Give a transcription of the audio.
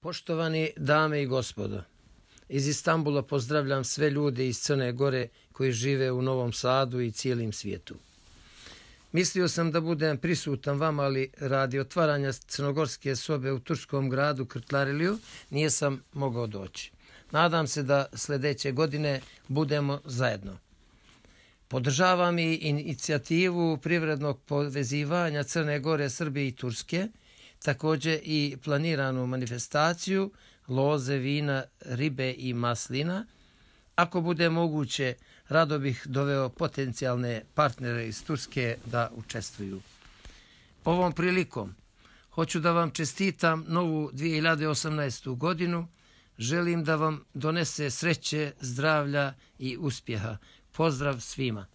Poštovani dame i gospodo, iz Istanbula pozdravljam sve ljude iz Crne Gore koji žive u Novom Sadu i cijelim svijetu. Mislio sam da budem prisutan vama, ali radi otvaranja crnogorske sobe u turskom gradu Kırklareli nisam mogao doći. Nadam se da sljedeće godine budemo zajedno. Podržavam i inicijativu privrednog povezivanja Crne Gore, Srbije i Turske, također i planiranu manifestaciju loze, vina, ribe i maslina. Ako bude moguće, rado bih doveo potencijalne partnere iz Turske da učestvuju. Ovom prilikom hoću da vam čestitam novu 2018. godinu. Želim da vam donese sreće, zdravlja i uspjeha. Pozdrav svima!